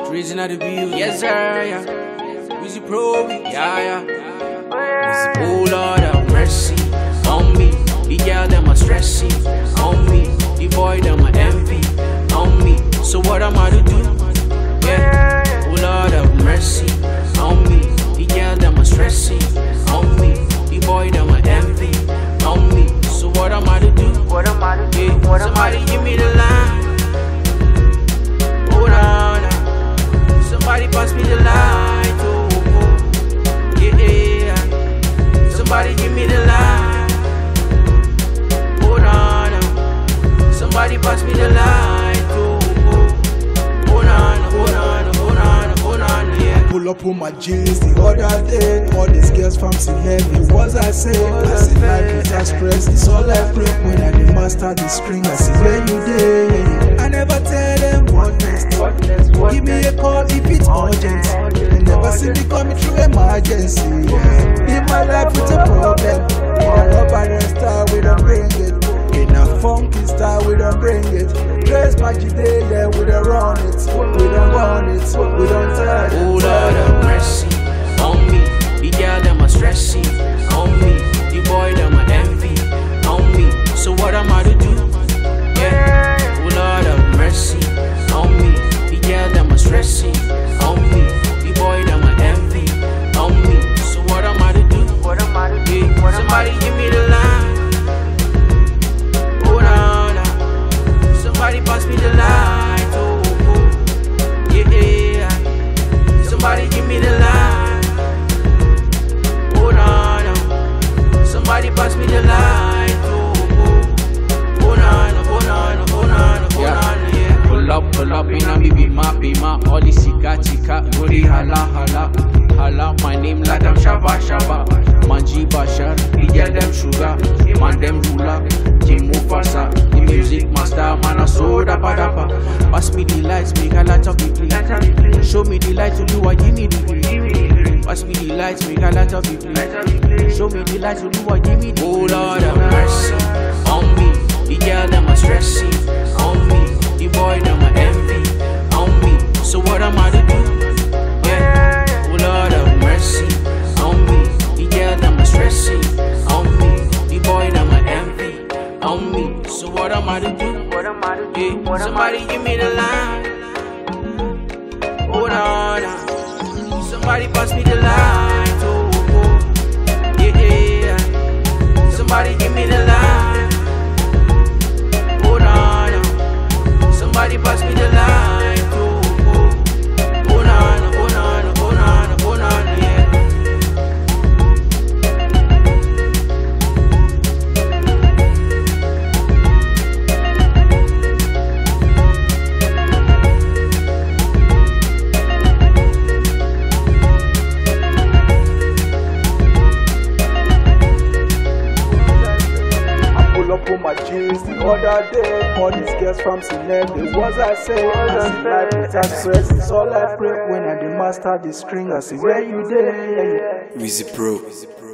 Reason of the view, yes sir, yeah. Wheezy Pro, yeah. Oh Lord have mercy on me. The girl them a stressy on me. The boy them a envy on me. So what am I to do? Yeah. Oh Lord have mercy on me. The girl them a stressy on me. The boy them a envy on me. So what am I to do? Yeah. Somebody give me the line. Hold on. Somebody pass me the light. Oh, yeah. Somebody give me the light. Hold on. Somebody pass me the light. Oh, hold on, yeah. Pull up on my jeans the other day. All these girls from Celeb, what I say? I say life with express, it's all I pray. When I dey master the string, I say where you dey. I never tell them what next. Give me a call if it's urgent. They never see me coming through emergency. In my life with a problem. In a rubber style, we don't bring it. In a funky style, we don't bring it. Dress magic day, yeah, we don't run it. We don't run it, we don't tell it. Oh Lord have mercy on me. The girl them a stressy on me. The boy them a envy on me. So what am I to do? Yeah. Oh Lord have mercy on me. The girl them a stressy on me. The boy them a envy on me. So what am I to do? Yeah. Somebody give me the line. Hold on. Somebody pass me the light. Oh, yeah. Somebody give me the line. Hold on. Somebody pass me the light. Oh, hold on, yeah. Pull up in a bima. All the chika, guri hala. My name Ladam Shaba. Manji Bashar, the girl them sugar, the man them ruler, Jim Mufasa, the music master, man a soda padapa. Pass me the lights, make a lot of people. Show me the lights, to do what you need. Pass me the lights, make a lot of people. Show me the lights, to do what you need. Oh Lord have mercy on me. The girl them a stressy on me. The boy them a envy on me. So what am I to do? Yeah. Oh Lord have mercy on me. The girl them a stressy on me. The boy them a envy on me. So what am I to do? Yeah. Somebody give me the line. Hold on. Somebody pass me the light. Oh, yeah. Somebody give me the line. Hold on. Somebody pass me the light. Oh, hold on, yeah. Pull up on my jeans the other day. All these girls from Celeb, what I say? I say life with express, it's all I pray. When I dey master the string, I say where you dey. Wheezy Pro.